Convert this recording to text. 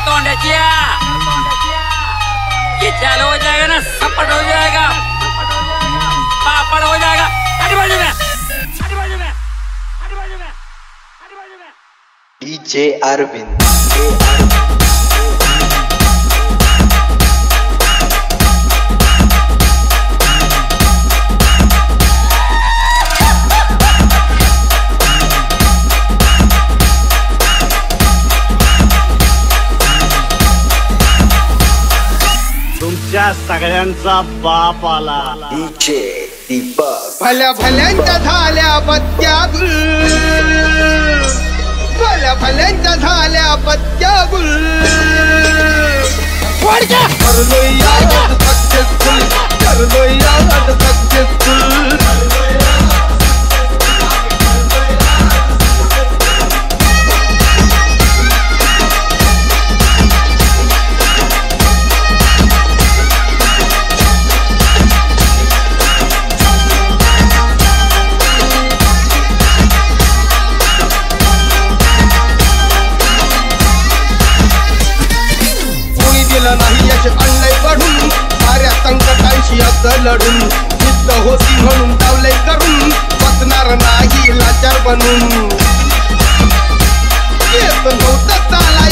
तोंड्याच्या ये चालू हो जाएगा ना सपट हो जाएगा पापड़ हो जाएगा आगे बाजू में आगे बाजू में आगे बाजू में आगे बाजू में डीजे अरविंद तुमच्या सगळ्यांचा बाप आला डीजे दीपक भल्या भल्यांच्या झाल्या पत्त्या गुल भल्या भल्यांच्या झाल्या पत्त्या गुल करलोय याद सक्सेसफुल करलोय याद सक्सेसफुल नाही यश आणलंय पडून साऱ्या संकटांशी असं लढून सिद्ध होती म्हणून डावलंय करून बसणार नाही लाचार बनून येत नव्हतं चाला